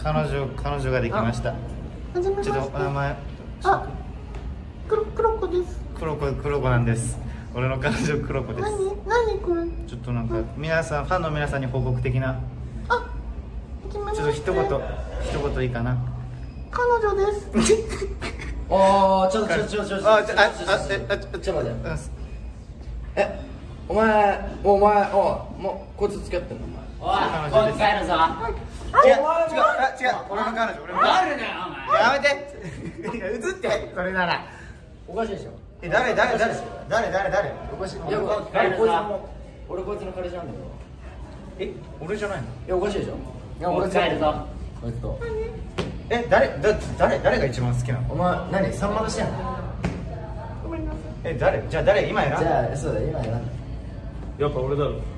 彼女ができました。 はじめまして。 ちょっとお名前。 黒子です。 黒子なんです。俺の彼女黒子です。 何これ。 ちょっとなんか皆さんファンの皆さんに報告的な。ちょっと一言いいかな。 彼女です。 ちょっと待って。お前もうこいつ付き合ってんのお前。 おい、こいつ帰るぞ。 違う、俺の彼女、俺の彼女。 帰るなよ、お前。 やめて。映ってそれなら。 おかしいでしょ。 誰。 おかしい。いや俺こいつの彼氏なんだけど。 俺じゃないの？ いやおかしいでしょ。いや俺帰るぞ。 こいつと。 誰が一番好きなの？ お前何さんまとしてんの？ ごめんなさい。 誰？じゃあ誰今やな。 じゃあそうだ今やな。 やっぱ俺だろ。